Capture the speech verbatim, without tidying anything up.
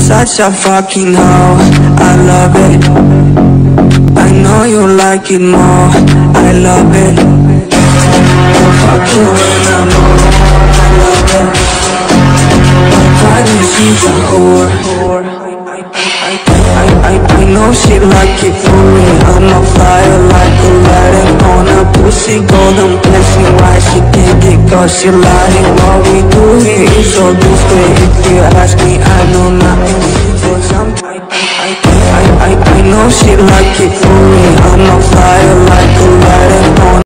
such a fucking hoe, I love it. I know you like it more, I love it. I'll fuck you when I'm alone, I love it. My body, she's a whore. I, I, I, I know she like it for me. I'm on fire like a lighter on a pussy golden blessing. Why she did it? Cause she lying. What we do here is so discreet. If you ask me, I know nothing. I, I, I, I, I know she like it for me. I'm on fire